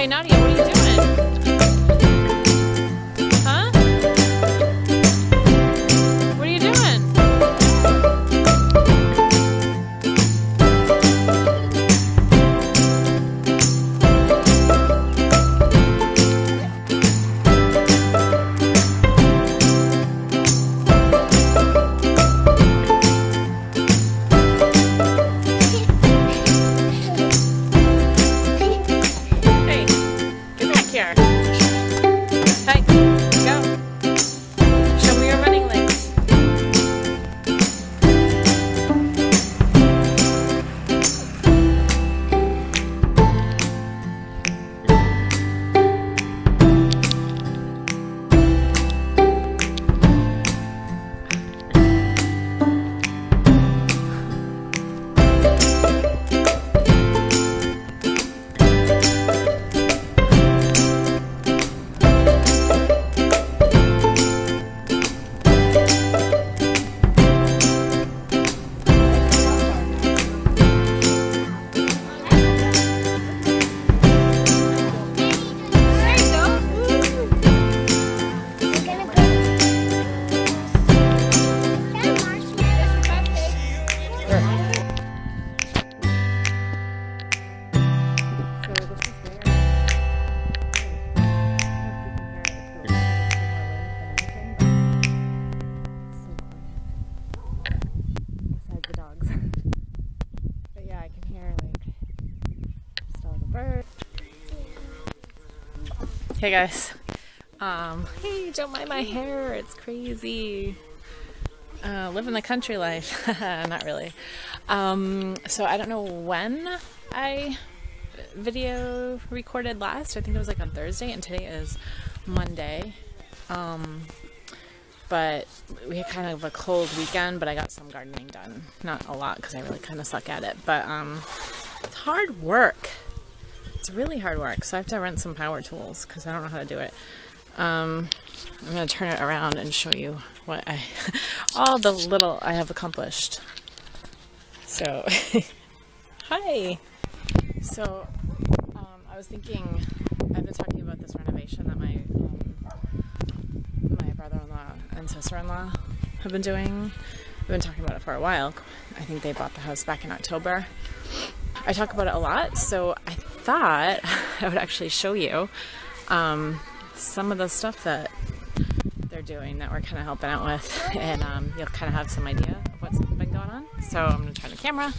Hey Nadia, what are you doing? Huh? What are you doing? Hey guys, hey, don't mind my hair, it's crazy. Living the country life. Not really. So I don't know when I video recorded last. I think it was like on Thursday, and today is Monday. But we had kind of a cold weekend, but I got some gardening done. Not a lot because I really kind of suck at it, but it's hard work. It's really hard work, so I have to rent some power tools because I don't know how to do it. I'm going to turn it around and show you what all the little I have accomplished. So, hi! So, I was thinking, I've been talking about this renovation that my brother-in-law and sister-in-law have been doing. I've been talking about it for a while. I think they bought the house back in October. I talk about it a lot, so I thought I would actually show you some of the stuff that they're doing that we're kind of helping out with, and you'll kind of have some idea of what's been going on. So I'm going to turn the camera.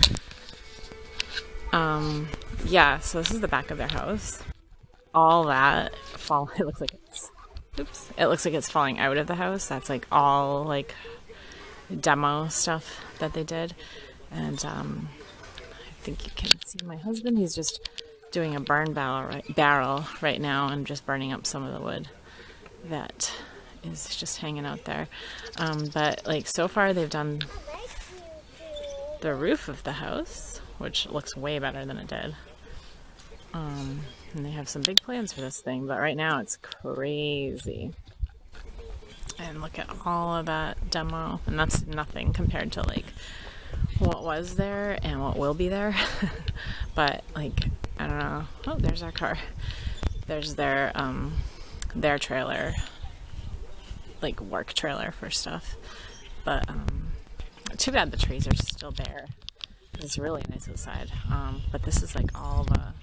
Yeah, so this is the back of their house. All that it looks like it's, oops, it looks like it's falling out of the house. That's like all like demo stuff that they did, and I think you can see my husband. He's just doing a burn barrel right now and just burning up some of the wood that is just hanging out there. But like so far they've done the roof of the house, which looks way better than it did. And they have some big plans for this thing, but right now it's crazy. And look at all of that demo, and that's nothing compared to like what was there and what will be there. But like, I don't know. Oh, there's our car. There's their trailer, like work trailer for stuff. But too bad the trees are still bare. It's really nice outside. But this is like all the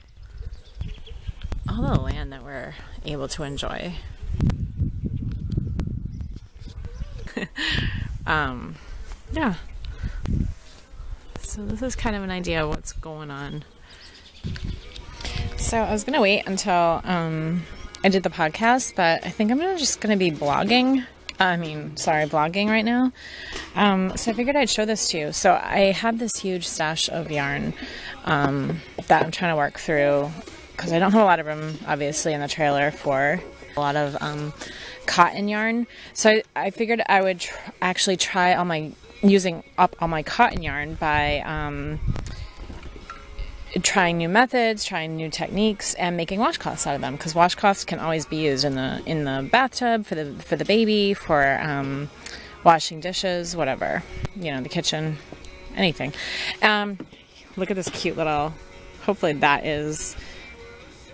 land that we're able to enjoy. Yeah. So this is kind of an idea of what's going on. So I was gonna wait until I did the podcast, but I think I'm just gonna be vlogging right now. So I figured I'd show this to you. So I have this huge stash of yarn that I'm trying to work through because I don't have a lot of room, obviously, in the trailer for a lot of cotton yarn. So I figured I would actually try using up all my cotton yarn by trying new methods, trying new techniques, and making washcloths out of them, because washcloths can always be used in the bathtub, for the baby, for washing dishes, whatever, you know, the kitchen, anything. Look at this cute little, hopefully that is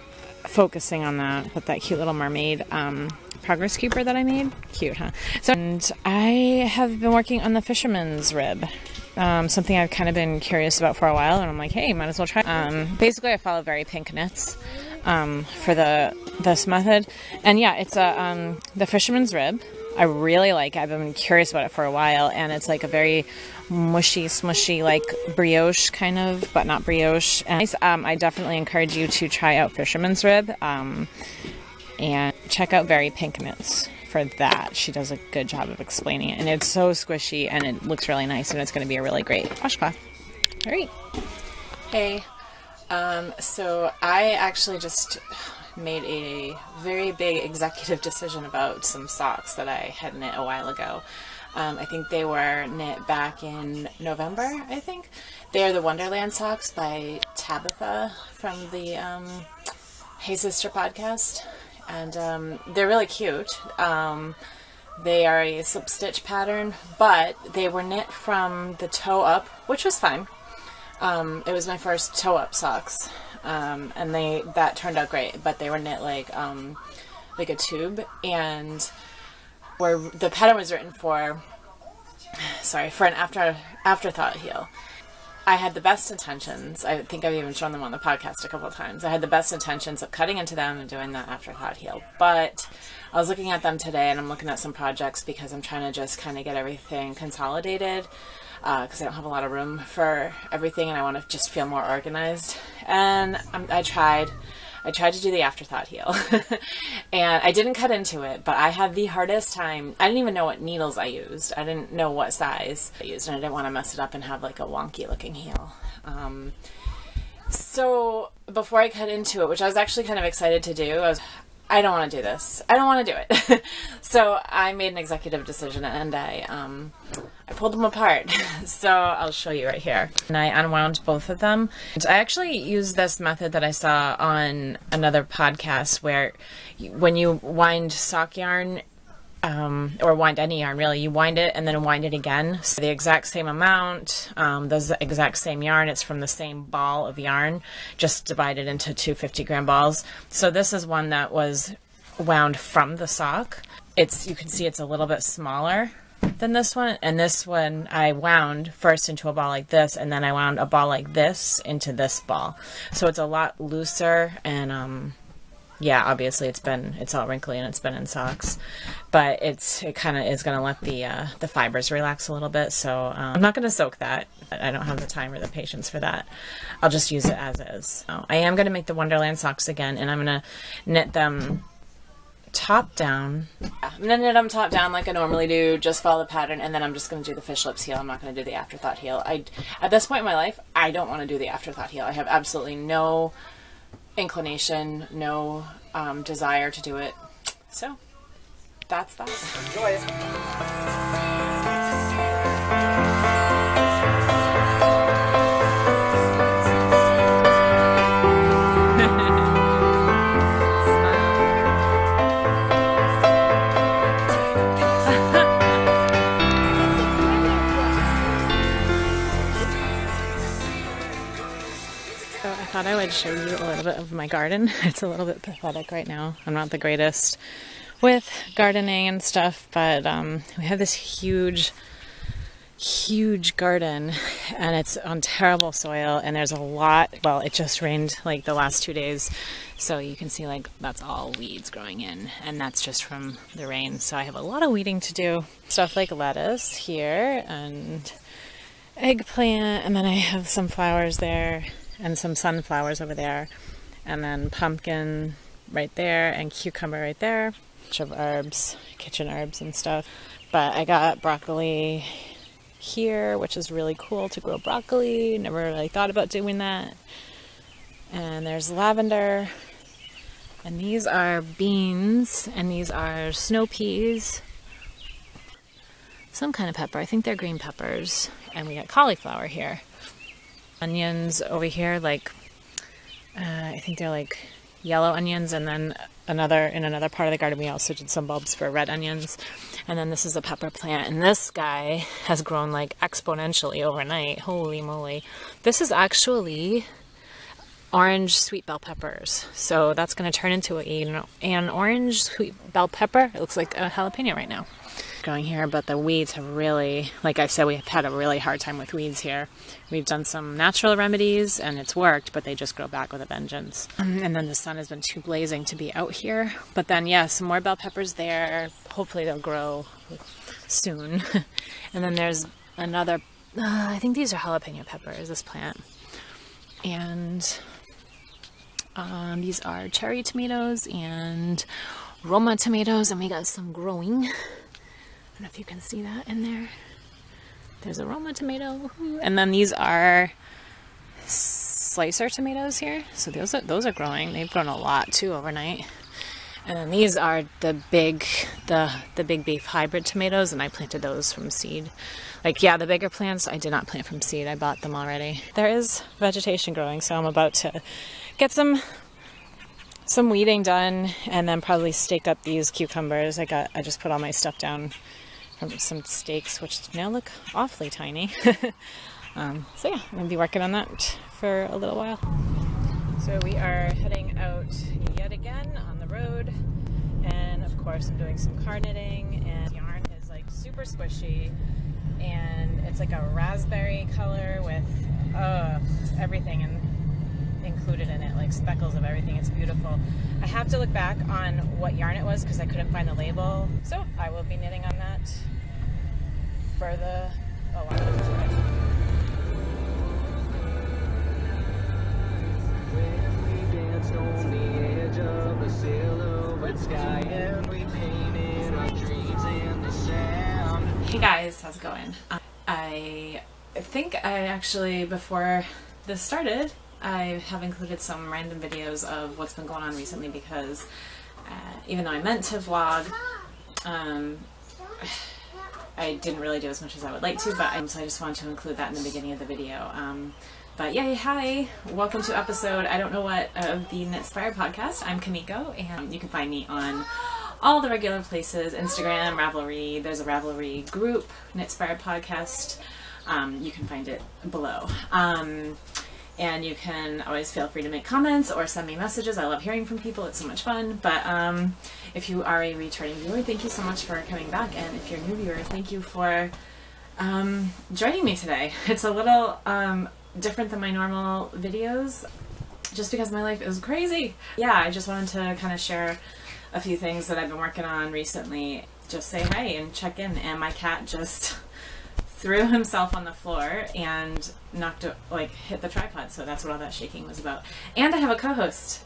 focusing on that with that cute little mermaid progress keeper that I made. Cute, huh? So, and I have been working on the fisherman's rib. Something I've kind of been curious about for a while, and I'm like, hey, might as well try. Basically, I follow Very Pink Knits for this method, and yeah, it's the fisherman's rib. I really like it. I've been curious about it for a while, and it's like a very mushy, smushy, like brioche kind of, but not brioche. And I definitely encourage you to try out fisherman's rib, and check out Very Pink Knits for that. She does a good job of explaining it, and it's so squishy, and it looks really nice, and it's going to be a really great washcloth. All right. Hey, so I actually just made a very big executive decision about some socks that I had knit a while ago. I think they were knit back in November, I think. They are the Wonderland socks by Tabitha from the Hey Sister podcast. And they're really cute. They are a slip stitch pattern, but they were knit from the toe up, which was fine. It was my first toe up socks, and that turned out great. But they were knit like a tube, and where the pattern was written for, for an afterthought heel. I had the best intentions. I think I've even shown them on the podcast a couple of times. I had the best intentions of cutting into them and doing that afterthought heel. But I was looking at them today, and I'm looking at some projects because I'm trying to just kind of get everything consolidated because I don't have a lot of room for everything, and I want to just feel more organized. And I tried to do the afterthought heel and I didn't cut into it, but I had the hardest time. I didn't even know what needles I used. I didn't know what size I used, and I didn't want to mess it up and have like a wonky looking heel. So before I cut into it, which I was actually kind of excited to do, I don't want to do this. I don't want to do it. So I made an executive decision, and I pulled them apart. So I'll show you right here. And I unwound both of them. I actually used this method that I saw on another podcast where when you wind sock yarn, or wind any yarn really, you wind it and then wind it again. So the exact same amount, the exact same yarn, it's from the same ball of yarn, just divided into two 50-gram balls. So this is one that was wound from the sock. You can see it's a little bit smaller than this one, and this one I wound first into a ball like this, and then I wound a ball like this into this ball. So it's a lot looser, and yeah, obviously it's all wrinkly and it's been in socks, but it kind of is going to let the fibers relax a little bit. So I'm not going to soak that. I don't have the time or the patience for that. I'll just use it as is. So I am going to make the Wonderland socks again, and I'm going to knit them top down. I'm going to knit them top down like I normally do, just follow the pattern, and then I'm just going to do the fish lips heel. I'm not going to do the afterthought heel. At this point in my life, I don't want to do the afterthought heel. I have absolutely no inclination, no desire to do it. So that's that. Enjoy. I thought I would show you a little bit of my garden. It's a little bit pathetic right now. I'm not the greatest with gardening and stuff, but we have this huge garden, and it's on terrible soil, and there's a lot. Well, it just rained like the last 2 days, so you can see like that's all weeds growing in, and that's just from the rain. So I have a lot of weeding to do. Stuff like lettuce here and eggplant, and then I have some flowers there and some sunflowers over there, and then pumpkin right there, and cucumber right there. A bunch of herbs, kitchen herbs and stuff. But I got broccoli here, which is really cool to grow broccoli. Never really thought about doing that. And there's lavender. And these are beans, and these are snow peas. Some kind of pepper. I think they're green peppers. And we got cauliflower here. Onions over here, like I think they're like yellow onions, and then in another part of the garden we also did some bulbs for red onions. And then this is a pepper plant, and this guy has grown like exponentially overnight. Holy moly. This is actually orange sweet bell peppers. So that's going to turn into an orange sweet bell pepper. It looks like a jalapeno right now. Going here, but the weeds have really, like I said, we've had a really hard time with weeds here. We've done some natural remedies and it's worked, but they just grow back with a vengeance. And then the sun has been too blazing to be out here. But then, yeah, some more bell peppers there. Hopefully they'll grow soon. And then there's another, I think these are jalapeno peppers, this plant. And these are cherry tomatoes and Roma tomatoes, and we got some growing. I don't know if you can see that in there. There's a Roma tomato. And then these are slicer tomatoes here. So those are growing. They've grown a lot too overnight. And then these are the big beef hybrid tomatoes, and I planted those from seed. Like, yeah, the bigger plants I did not plant from seed. I bought them already. There is vegetation growing, so I'm about to get some weeding done and then probably stake up these cucumbers. I just put all my stuff down from some stakes, which now look awfully tiny. So yeah, I'm gonna be working on that for a little while. So we are heading out yet again on the road, and of course I'm doing some car knitting, and yarn is like super squishy, and it's like a raspberry color with everything included in it, like speckles of everything. It's beautiful. I have to look back on what yarn it was because I couldn't find the label, so I will be knitting on that for a while. Hey guys, how's it going? I think I actually, before this started, I have included some random videos of what's been going on recently because even though I meant to vlog, I didn't really do as much as I would like to, but so I just wanted to include that in the beginning of the video. But yay, hi! Welcome to episode, I don't know what, of the Knitspired podcast. I'm Mikobeeko, and you can find me on all the regular places, Instagram, Ravelry. There's a Ravelry group, Knitspired podcast. You can find it below. And you can always feel free to make comments or send me messages. I love hearing from people. It's so much fun. But if you are a returning viewer, thank you so much for coming back. And if you're a new viewer, thank you for joining me today. It's a little different than my normal videos just because my life is crazy. Yeah, I just wanted to kind of share a few things that I've been working on recently. Just say hi and check in. And my cat just threw himself on the floor and hit the tripod, so that's what all that shaking was about. And I have a co-host.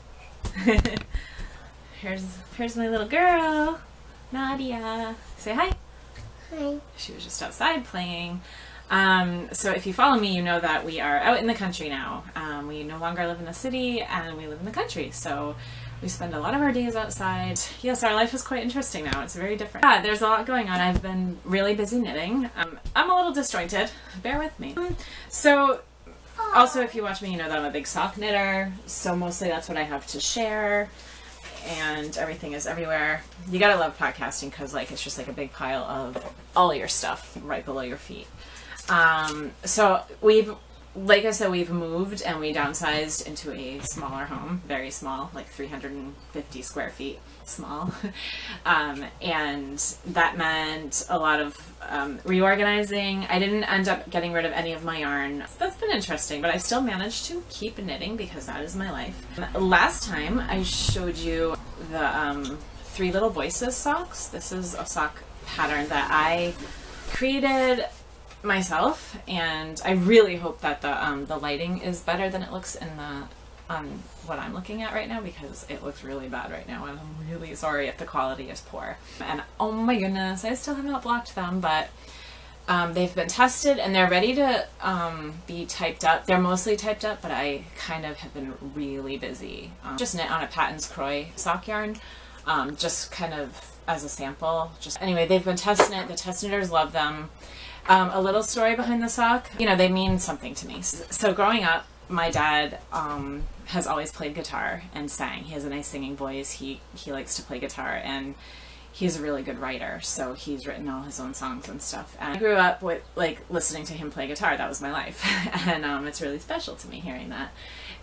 Here's my little girl, Nadia. Say hi. Hi. She was just outside playing. So if you follow me, you know that we are out in the country now. We no longer live in the city, and we live in the country, so we spend a lot of our days outside. Yes, our life is quite interesting now. It's very different. Yeah, there's a lot going on. I've been really busy knitting. I'm a little disjointed. Bear with me. So, also if you watch me, you know that I'm a big sock knitter. So mostly that's what I have to share. And everything is everywhere. You gotta love podcasting because it's just like a big pile of all your stuff right below your feet. So like I said, we've moved and we downsized into a smaller home, very small, like 350 square feet small. And that meant a lot of reorganizing. I didn't end up getting rid of any of my yarn. So that's been interesting, but I still managed to keep knitting because that is my life. Last time I showed you the Three Little Voices socks. This is a sock pattern that I created myself, and I really hope that the lighting is better than it looks in what I'm looking at right now, because it looks really bad right now, and I'm really sorry if the quality is poor. And oh my goodness, I still have not blocked them, but they've been tested and they're ready to be typed up. They're mostly typed up, but I kind of have been really busy. Just knit on a Patton's Croy sock yarn, just kind of as a sample. Anyway, they've been test knit. The test knitters love them. A little story behind the sock. You know, they mean something to me. So growing up, my dad has always played guitar and sang. He has a nice singing voice. He likes to play guitar, and he's a really good writer, so he's written all his own songs and stuff. And I grew up with listening to him play guitar. That was my life. And it's really special to me hearing that.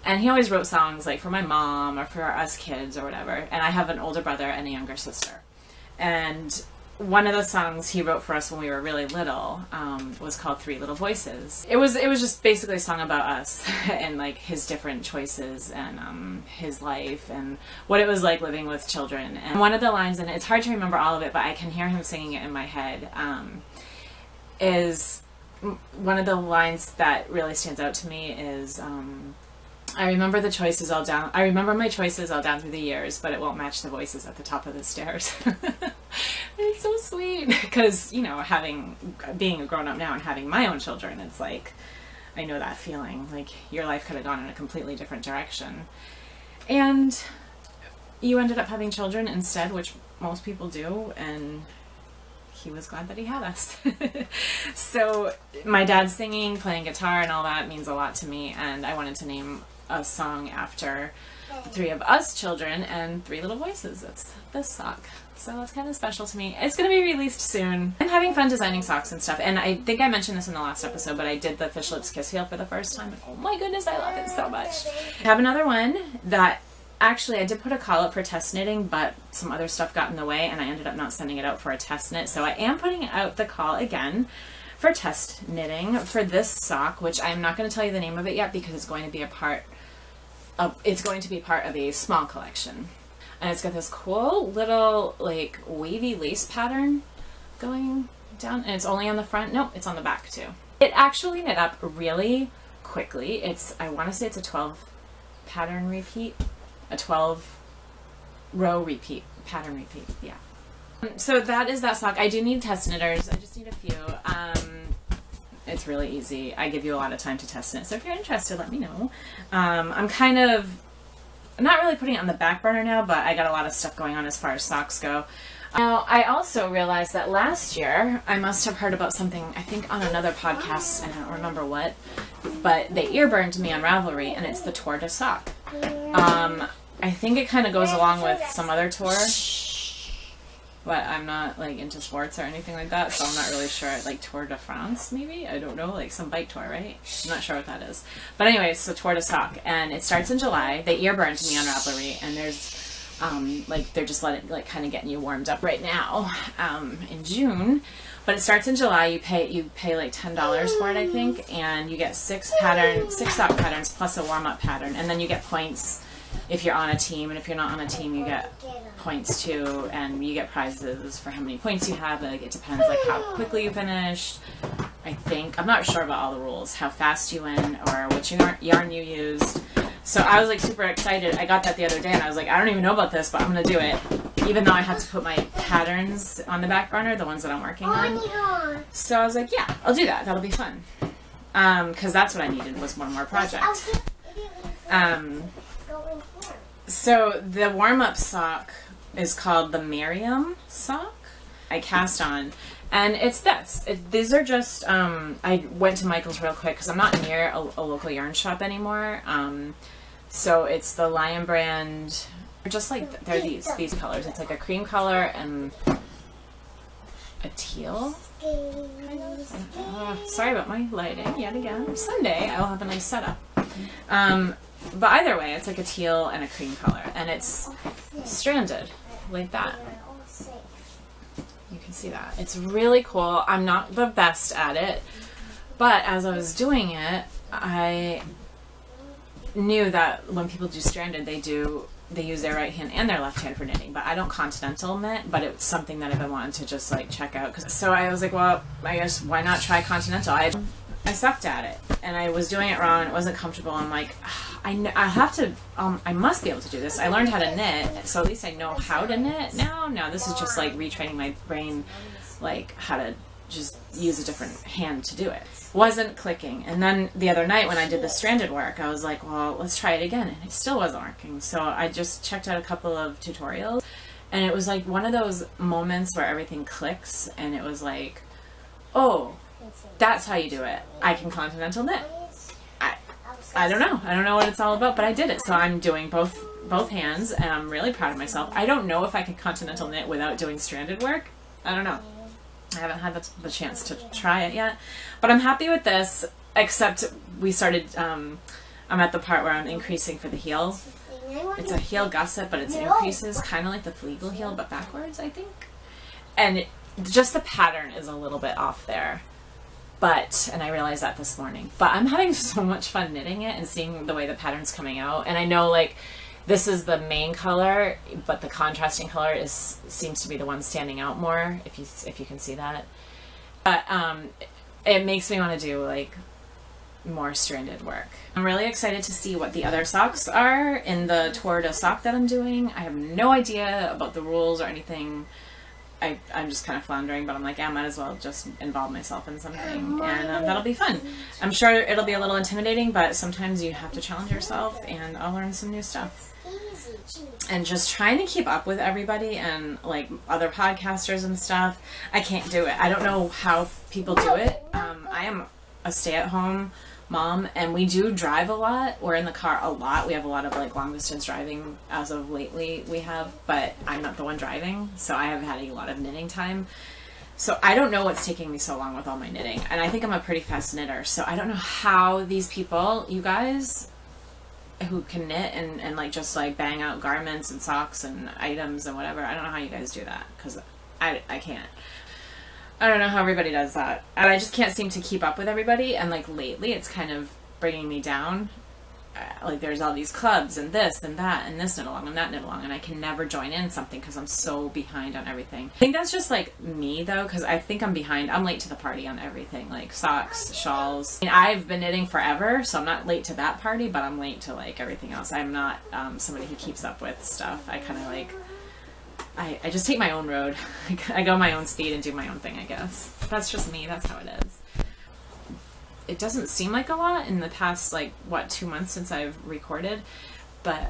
And he always wrote songs like for my mom or for us kids or whatever. And I have an older brother and a younger sister. And one of the songs he wrote for us when we were really little was called Three Little Voices. It was just basically a song about us and like his different choices and his life and what it was like living with children. And one of the lines, and it's hard to remember all of it, but I can hear him singing it in my head, is one of the lines that really stands out to me is, I remember my choices all down through the years, but it won't match the voices at the top of the stairs. It's so sweet because, you know, being a grown up now and having my own children, it's like, I know that feeling, like your life could have gone in a completely different direction. And you ended up having children instead, which most people do, and he was glad that he had us. So my dad singing, playing guitar and all that means a lot to me, and I wanted to name a song after the three of us children and Three Little Voices. That's this sock. So that's kind of special to me. It's going to be released soon. I'm having fun designing socks and stuff, and I think I mentioned this in the last episode, but I did the Fish Lips Kiss Heel for the first time, and oh my goodness, I love it so much. I have another one that actually I did put a call up for test knitting, but some other stuff got in the way and I ended up not sending it out for a test knit. So I am putting out the call again for test knitting for this sock, which I'm not going to tell you the name of it yet because it's going to be part of a small collection. And it's got this cool little like wavy lace pattern going down, and it's only on the front. Nope, it's on the back too. It actually knit up really quickly. I want to say it's a 12 pattern repeat, a 12 row repeat, pattern repeat, yeah. So that is that sock. I do need test knitters. I just need a few. It's really easy. I give you a lot of time to test knit, so if you're interested, let me know. I'm kind of not really putting it on the back burner now, but I got a lot of stuff going on as far as socks go. Now, I also realized that last year, I must have heard about something, I think on another podcast, I don't remember what, but they ear burned me on Ravelry, and it's the tour de sock. I think it kind of goes along with some other tour, but I'm not like into sports or anything like that, so I'm not really sure. Like Tour de France, maybe? I don't know, like some bike tour, right? I'm not sure what that is. But anyway, it's the Tour de Sock, and it starts in July. They ear burned me on Ravelry, and there's like they're just kind of getting you warmed up right now in June. But it starts in July. You pay like $10 for it, I think, and you get 6 sock patterns plus a warm-up pattern, and then you get points if you're on a team, and if you're not on a team, you get points too, and you get prizes for how many points you have. Like it depends, like how quickly you finished. I think I'm not sure about all the rules, how fast you went, or which yarn you used. So I was like super excited. I got that the other day, and I was like, I don't even know about this, but I'm gonna do it, even though I had to put my patterns on the back burner, the ones that I'm working on. So I was like, yeah, I'll do that. That'll be fun, because that's what I needed, was one more project. So the warm-up sock is called the Miriam sock. I cast on, and it's this. These are just, I went to Michael's real quick because I'm not near a local yarn shop anymore. So it's the Lion brand. They're just like, they're these colors. It's like a cream color and a teal. Sorry about my lighting yet again. Someday I'll have a nice setup. But either way, it's like a teal and a cream color, and it's stranded like that. You can see that. It's really cool. I'm not the best at it, but as I was doing it, I knew that when people do stranded, they use their right hand and their left hand for knitting, but I don't continental knit, but it's something that I've been wanting to just like check out. So I was like, well, I guess why not try continental? I sucked at it, and I was doing it wrong. It wasn't comfortable. I'm like, I must be able to do this. I learned how to knit, so at least I know how to knit now. Now this is just like retraining my brain, like how to just use a different hand to do it. Wasn't clicking. And then the other night when I did the stranded work, I was like, well, let's try it again, and it still wasn't working. So I just checked out a couple of tutorials, and it was like one of those moments where everything clicks, and it was like, oh, that's how you do it. I can continental knit. I don't know. I don't know what it's all about, but I did it. So I'm doing both hands, and I'm really proud of myself. I don't know if I can continental knit without doing stranded work. I don't know. I haven't had the chance to try it yet, but I'm happy with this, except we started I'm at the part where I'm increasing for the heel. It's a heel gusset, but it's increases, kind of like the Fleegle heel, but backwards, I think. And just the pattern is a little bit off there. But, and I realized that this morning, but I'm having so much fun knitting it and seeing the way the pattern's coming out. And I know, like, this is the main color, but the contrasting color seems to be the one standing out more, if you can see that. But it makes me want to do, like, more stranded work. I'm really excited to see what the other socks are in the tour de sock that I'm doing. I have no idea about the rules or anything. I'm just kind of floundering, but I'm like, I might as well just involve myself in something, and that'll be fun. I'm sure it'll be a little intimidating, but sometimes you have to challenge yourself, and I'll learn some new stuff. And just trying to keep up with everybody and like other podcasters and stuff, I can't do it. I don't know how people do it. I am a stay-at-home mom, and we do drive a lot. We're in the car a lot. We have a lot of like long distance driving as of lately we have, but I'm not the one driving, so I have had a lot of knitting time. So I don't know what's taking me so long with all my knitting, and I think I'm a pretty fast knitter, so I don't know how these people, you guys who can knit and like just like bang out garments and socks and items and whatever, I don't know how you guys do that, because I can't. I don't know how everybody does that. And I just can't seem to keep up with everybody. And like lately it's kind of bringing me down. Like there's all these clubs and this and that and this knit along and that knit along, and I can never join in something because I'm so behind on everything. I think that's just like me though, because I think I'm behind. I'm late to the party on everything, like socks, shawls. I mean, I've been knitting forever, so I'm not late to that party, but I'm late to like everything else. I'm not somebody who keeps up with stuff. I kind of like, I just take my own road. I go my own speed and do my own thing, I guess. That's just me. That's how it is. It doesn't seem like a lot in the past, like, what, 2 months since I've recorded. But,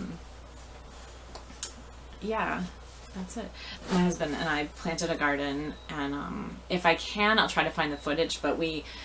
yeah, that's it. My husband and I planted a garden, and if I can, I'll try to find the footage. But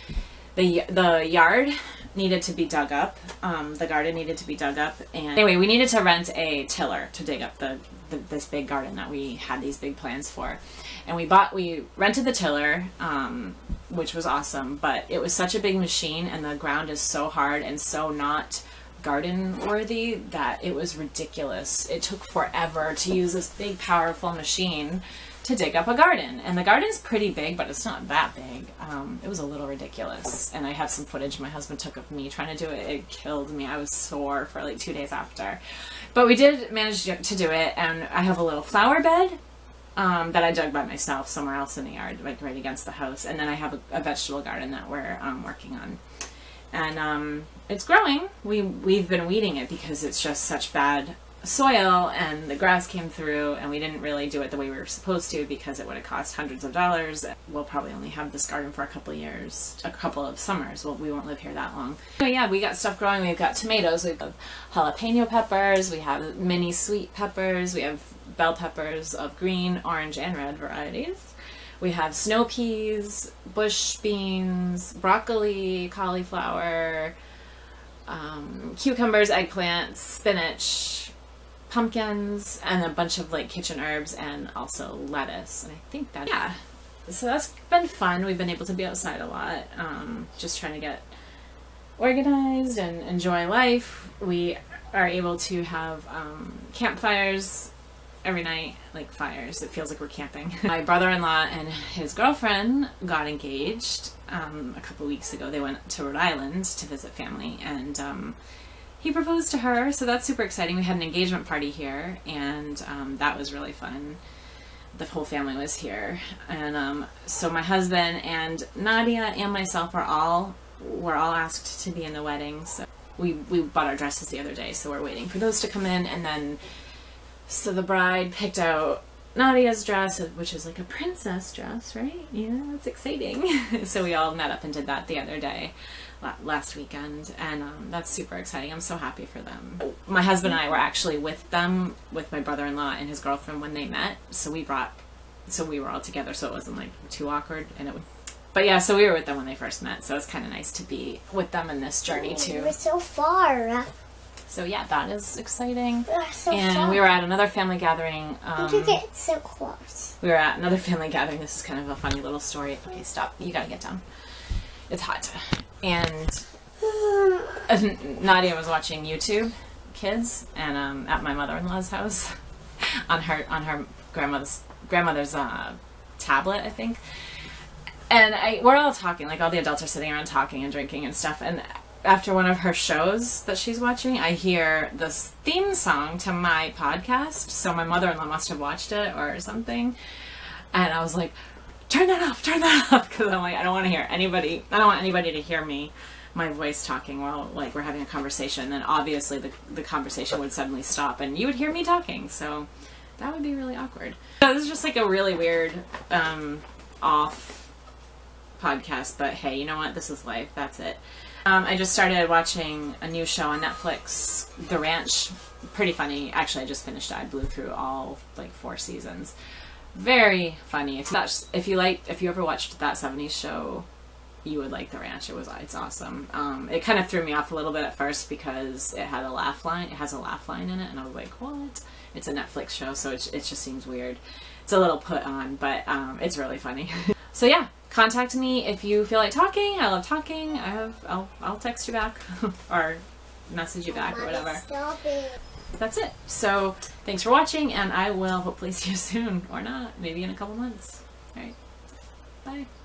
the yard needed to be dug up. The garden needed to be dug up. And anyway, we needed to rent a tiller to dig up this big garden that we had these big plans for. And we rented the tiller, which was awesome, but it was such a big machine and the ground is so hard and so not garden worthy that it was ridiculous. It took forever to use this big powerful machine to dig up a garden, and the garden's pretty big, but it's not that big. It was a little ridiculous, and I have some footage my husband took of me trying to do it. It killed me. I was sore for like 2 days after, but we did manage to do it. And I have a little flower bed that I dug by myself somewhere else in the yard, like right against the house, and then I have a vegetable garden that we're working on, and it's growing. We've been weeding it because it's just such bad soil, and the grass came through, and we didn't really do it the way we were supposed to because it would have cost hundreds of dollars. We'll probably only have this garden for a couple of years, a couple of summers. Well, we won't live here that long. So yeah, we got stuff growing. We've got tomatoes, we've got jalapeno peppers, we have mini sweet peppers, we have bell peppers of green, orange, and red varieties. We have snow peas, bush beans, broccoli, cauliflower, cucumbers, eggplants, spinach, pumpkins, and a bunch of like kitchen herbs, and also lettuce. And I think that, yeah, so that's been fun. We've been able to be outside a lot, just trying to get organized and enjoy life. We are able to have campfires every night, like fires. It feels like we're camping. My brother-in-law and his girlfriend got engaged a couple weeks ago. They went to Rhode Island to visit family, and he proposed to her, so that's super exciting. We had an engagement party here, and that was really fun. The whole family was here, and so my husband and Nadia and myself were all asked to be in the wedding. So we bought our dresses the other day, so we're waiting for those to come in, and then so the bride picked out Nadia's dress, which is like a princess dress, right? Yeah, that's exciting. So we all met up and did that the other day, last weekend, and that's super exciting. I'm so happy for them. My husband and I were actually with them, with my brother-in-law and his girlfriend when they met, so we were all together, so it wasn't like too awkward. But yeah, so we were with them when they first met, so it's kind of nice to be with them in this journey too. We're so far. So yeah, that is exciting. So and far. we were at another family gathering. You get so close. We were at another family gathering. This is kind of a funny little story. Okay, stop. You gotta get down. It's hot. And Nadia was watching YouTube Kids, and at my mother-in-law's house on her grandmother's tablet, I think. And we're all talking, like all the adults are sitting around talking and drinking and stuff. And after one of her shows that she's watching, I hear this theme song to my podcast. So my mother-in-law must have watched it or something. And I was like, turn that off, because I'm like, I don't want to hear anybody. I don't want anybody to hear my voice talking while like we're having a conversation. And obviously the conversation would suddenly stop, and you would hear me talking. So that would be really awkward. So this is just like a really weird off podcast, but hey, you know what? This is life. That's it. I just started watching a new show on Netflix, The Ranch. Pretty funny. Actually, I just finished it. I blew through all like 4 seasons. Very funny. If you ever watched That 70s Show, you would like The Ranch. It's awesome. It kind of threw me off a little bit at first because it had a laugh line. It has a laugh line in it, and I was like, what? It's a Netflix show, so it just seems weird. It's a little put on, but it's really funny. So yeah, contact me if you feel like talking. I love talking. I'll text you back or message you back or whatever. That's it. So thanks for watching, and I will hopefully see you soon, or not, maybe in a couple months. All right, bye.